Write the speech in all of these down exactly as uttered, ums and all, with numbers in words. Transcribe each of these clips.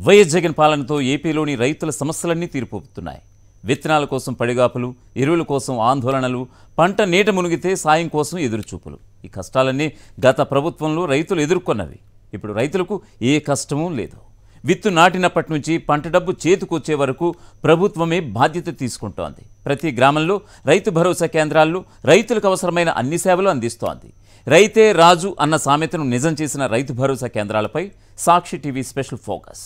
YS Jagan పాలనతో ఏపీలోని రైతుల సమస్యలన్నీ తీర్పుతున్నాయి. విత్తనాల కోసం పడిగాపులు, ఎరువుల కోసం ఆందోళనలు, పంట నీట మునిగితే సాయం కోసం ఎదురుచూపులు. ఈ కష్టాలన్నీ గత ప్రభుత్వంలో రైతులు ఎదుర్కొన్నవి. ఇప్పుడు రైతులకు ఏ కష్టమూ లేదు. విత్తు నాటినప్పటి నుంచి పంట డబ్బు చేతికొచ్చే వరకు ప్రభుత్వమే బాధ్యత తీసుకుంటోంది. ప్రతి గ్రామంలో రైతు భరోసా కేంద్రాల్లో రైతులకు అవసరమైన అన్ని సేవలు అందిస్తోంది. రైతే రాజు అన్న సామెతను నిజం చేసిన రైతు భరోసా కేంద్రాలపై సాక్షి టీవీ స్పెషల్ ఫోకస్.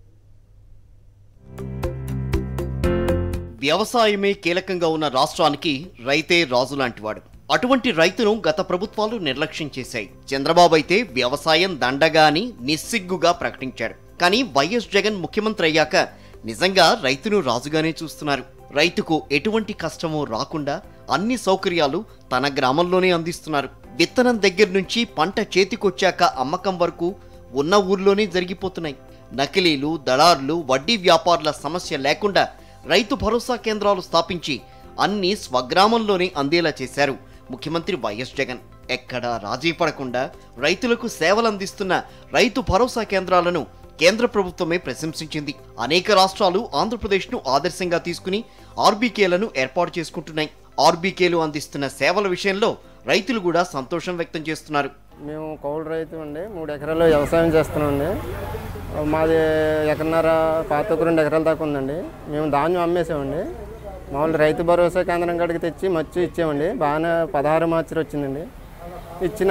వ్యవసాయమే కీలకంగా ఉన్న రాష్ట్రానికి రైతే రాజు లాంటివాడు. అటువంటి రైతును గత ప్రభుత్వాలు నిర్లక్ష్యం చేశాయి. చంద్రబాబు అయితే వ్యవసాయం దండగా అని నిస్సిగ్గుగా ప్రకటించాడు. కానీ వైఎస్ జగన్ ముఖ్యమంత్రి అయ్యాక నిజంగా రైతును రాజుగానే చూస్తున్నారు. రైతుకు ఎటువంటి కష్టమో రాకుండా అన్ని సౌకర్యాలు తన గ్రామంలోనే అందిస్తున్నారు. విత్తనం దగ్గర నుంచి పంట చేతికొచ్చాక అమ్మకం వరకు ఉన్న ఊర్లోనే జరిగిపోతున్నాయి. నకిలీలు, దళారులు, వడ్డీ వ్యాపారుల సమస్య లేకుండా రైతు భరోసా కేంద్రాలు స్థాపించి అన్ని స్వగ్రామంలోనే అందేలా చేశారు ముఖ్యమంత్రి వైఎస్ జగన్. ఎక్కడా రాజీ పడకుండా రైతులకు సేవలు అందిస్తున్న రైతు భరోసా కేంద్రాలను కేంద్ర ప్రభుత్వమే ప్రశంసించింది. అనేక రాష్ట్రాలు ఆంధ్రప్రదేశ్ను ఆదర్శంగా తీసుకుని ఆర్బీకేలను ఏర్పాటు చేసుకుంటున్నాయి. ఆర్బీకేలు అందిస్తున్న సేవల విషయంలో రైతులు కూడా సంతోషం వ్యక్తం చేస్తున్నారు. మేము కౌలు రైతు అండి, మూడు ఎకరాల్లో వ్యవసాయం చేస్తున్నామండి. మాది ఎకరన్నర పాత ఒక రెండు ఎకరాల దాకా ఉందండి. మేము ధాన్యం అమ్మేసామండి. మామూలు రైతు భరోసా కేంద్రం కాడికి తెచ్చి మచ్చి ఇచ్చామండి. బాగానే పదహారు మార్చి వచ్చిందండి. ఇచ్చిన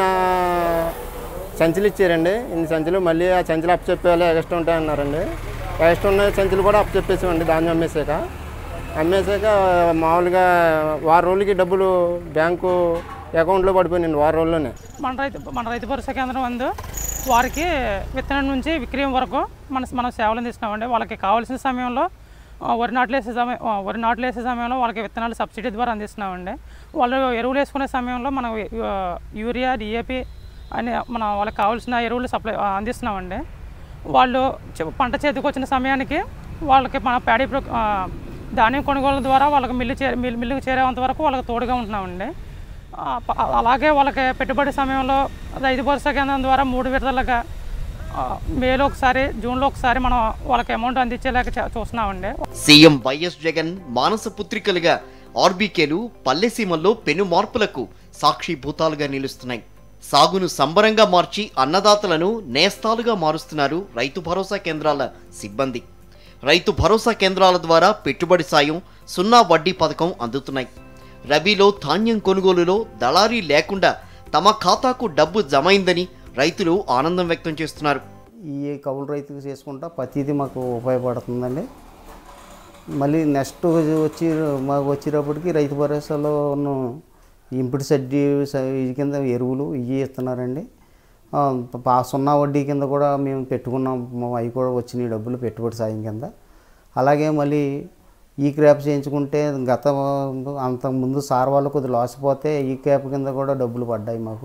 సంచులు ఇచ్చారండి. ఇన్ని సంచులు మళ్ళీ ఆ సంచులు అప్పు చెప్పేవాళ్ళు ఎక్స్ట్రా ఉంటాయన్నారండి. ఎక్స్ట్రా ఉన్న సంచులు కూడా అప్పు చెప్పేసామండి. ధాన్యం అమ్మేసాక అమ్మేసాక మామూలుగా వారం రోజులకి డబ్బులు బ్యాంకు అకౌంట్లో పడిపోయినాయండి. వారం రోజుల్లోనే మన రైతు మన రైతు భరోసా కేంద్రం అందు వారికి విత్తనం నుంచి విక్రయం వరకు మన మనం సేవలు అందిస్తున్నామండి. వాళ్ళకి కావాల్సిన సమయంలో వరి నాట్లు వేసే సమయం వరి నాట్లు వేసే సమయంలో వాళ్ళకి విత్తనాలు సబ్సిడీ ద్వారా అందిస్తున్నామండి. వాళ్ళు ఎరువులు వేసుకునే సమయంలో మనం యూరియా, డిఏపి అని మన వాళ్ళకి కావాల్సిన ఎరువులు సప్లై అందిస్తున్నామండి. వాళ్ళు పంట చేతికి వచ్చిన సమయానికి వాళ్ళకి మన ప్యాడీ ధాన్యం కొనుగోలు ద్వారా వాళ్ళకి మిల్లు చే మిల్లుకు చేరేంత వరకు వాళ్ళకి తోడుగా ఉంటున్నామండి. అలాగే వాళ్ళకి పెట్టుబడి సమయంలో రైతు భరోసా కేంద్రం ద్వారా మూడు విడతలుగా మేలో ఒకసారి, జూన్లో ఒకసారి మనం వాళ్ళకి అమౌంట్ అందించేలాగా చూస్తున్నామండి. సీఎం వైఎస్ జగన్ మానస పుత్రికలుగా ఆర్బీకేలు పల్లెసీమల్లో పెను మార్పులకు సాక్షిభూతాలుగా నిలుస్తున్నాయి. సాగును సంబరంగా మార్చి అన్నదాతలను నేస్తాలుగా మారుస్తున్నారు రైతు భరోసా కేంద్రాల సిబ్బంది. రైతు భరోసా కేంద్రాల ద్వారా పెట్టుబడి సాయం, సున్నా వడ్డీ పథకం అందుతున్నాయి. రబీలో ధాన్యం కొనుగోలులో దళారీ లేకుండా తమ ఖాతాకు డబ్బు జమైందని రైతులు ఆనందం వ్యక్తం చేస్తున్నారు. ఈ కౌలు రైతుకు చేసుకుంటా ప్రతిదీ మాకు ఉపయోగపడుతుందండి. మళ్ళీ నెక్స్ట్ వచ్చి మాకు వచ్చేటప్పటికి రైతు భరోసాలో ఉన్న ఇంపుడు సడ్డీ కింద ఎరువులు ఇవి ఇస్తున్నారండి. సున్నా వడ్డీ కింద కూడా మేము పెట్టుకున్నాం. అవి కూడా వచ్చినాయి డబ్బులు పెట్టుబడి సాయం కింద. అలాగే మళ్ళీ ఈ క్రాప్ చేయించుకుంటే గత అంతకుముందు సార్ వాళ్ళు కొద్దిగా లాస్ పోతే ఈ క్రాప్ కింద కూడా డబ్బులు పడ్డాయి మాకు.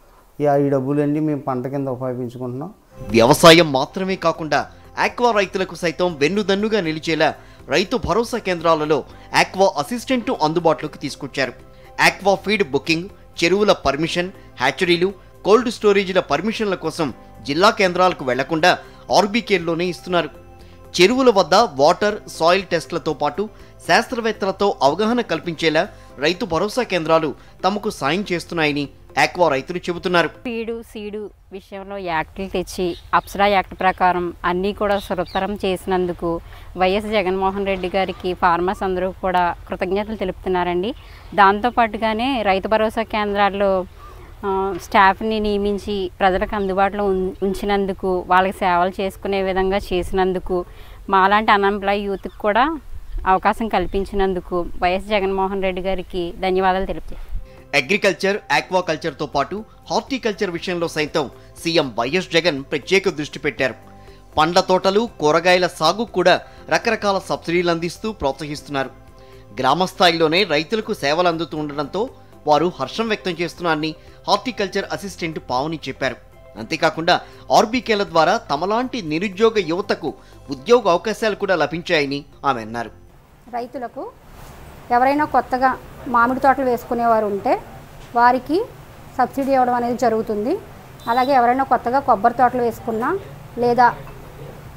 ఈ డబ్బులన్నీ మేము పంట కింద ఉపయోగించుకుంటున్నాం. వ్యవసాయం మాత్రమే కాకుండా ఆక్వా రైతులకు సైతం వెన్నుదన్నుగా నిలిచేలా రైతు భరోసా కేంద్రాలలో ఆక్వా అసిస్టెంట్ను అందుబాటులోకి తీసుకొచ్చారు. ఆక్వా ఫీడ్ బుకింగ్, చెరువుల పర్మిషన్, హ్యాచరీలు, కోల్డ్ స్టోరేజీల పర్మిషన్ల కోసం జిల్లా కేంద్రాలకు వెళ్లకుండా ఆర్బీకేల్లోనే ఇస్తున్నారు. చెరువుల వద్ద వాటర్, సాయిల్ టెస్టులతో పాటు శాస్త్రవేత్తలతో అవగాహన కల్పించేలా రైతు భరోసా కేంద్రాలు తమకు సాయం చేస్తున్నాయని ఆక్వా రైతులు చెబుతున్నారు. ఫీడు, సీడు విషయంలో యాక్టులు తెచ్చి అప్సరా యాక్ట్ ప్రకారం అన్నీ కూడా సులభతరం చేసినందుకు వైఎస్ జగన్మోహన్ రెడ్డి గారికి ఫార్మర్స్ అందరూ కూడా కృతజ్ఞతలు తెలుపుతున్నారండి. దాంతోపాటుగానే రైతు భరోసా కేంద్రాల్లో స్టాఫ్ని నియమించి ప్రజలకు అందుబాటులో ఉంచినందుకు, వాళ్ళకి సేవలు చేసుకునే విధంగా చేసినందుకు, మాలాంటి అన్ఎంప్లాయ్ యూత్కి కూడా అవకాశం కల్పించినందుకు వైఎస్ జగన్మోహన్ రెడ్డి గారికి ధన్యవాదాలు తెలుపుతారు. అగ్రికల్చర్, ఆక్వాకల్చర్తో పాటు హార్టికల్చర్ విషయంలో సైతం సీఎం వైఎస్ జగన్ ప్రత్యేక దృష్టి పెట్టారు. పండ్ల తోటలు, కూరగాయల సాగు కూడా రకరకాల సబ్సిడీలు అందిస్తూ ప్రోత్సహిస్తున్నారు. గ్రామస్థాయిలోనే రైతులకు సేవలు అందుతూ ఉండడంతో వారు హర్షం వ్యక్తం చేస్తున్నారని హార్టికల్చర్ అసిస్టెంట్ పావని చెప్పారు. అంతేకాకుండా ఆర్బీకేల ద్వారా తమలాంటి నిరుద్యోగ యువతకు ఉద్యోగ అవకాశాలు కూడా లభించాయని ఆమె అన్నారు. రైతులకు ఎవరైనా కొత్తగా మామిడి తోటలు వేసుకునేవారు ఉంటే వారికి సబ్సిడీ ఇవ్వడం అనేది జరుగుతుంది. అలాగే ఎవరైనా కొత్తగా కొబ్బరి తోటలు వేసుకున్నా లేదా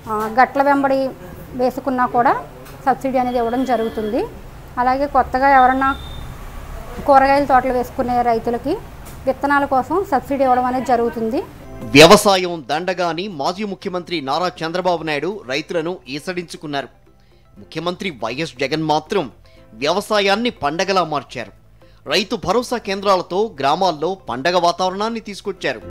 గట్ల వెంబడి వేసుకున్నా కూడా సబ్సిడీ అనేది ఇవ్వడం జరుగుతుంది. అలాగే కొత్తగా ఎవరన్నా కూరగాయల తోటలు వేసుకునే రైతులకి విత్తనాల కోసం సబ్సిడీ ఇవ్వడం అనేది జరుగుతుంది. వ్యవసాయం దండగా అని మాజీ ముఖ్యమంత్రి నారా చంద్రబాబు నాయుడు రైతులను ఈసడించుకున్నారు. ముఖ్యమంత్రి వైఎస్ జగన్ మాత్రం వ్యవసాయాన్ని పండగలా మార్చారు. రైతు భరోసా కేంద్రాలతో గ్రామాల్లో పండగ వాతావరణాన్ని తీసుకొచ్చారు.